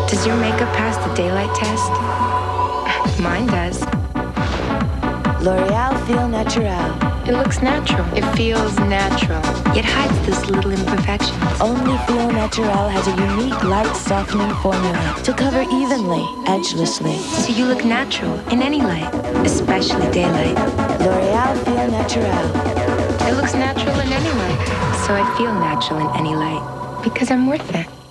Does your makeup pass the daylight test? Mine does. L'Oreal Feel Natural. It looks natural. It feels natural. Yet hides this little imperfection. Only Feel Natural has a unique light softening formula to cover evenly, edgelessly. So you look natural in any light, especially daylight. L'Oreal Feel Natural. It looks natural in any light. So I feel natural in any light. Because I'm worth it.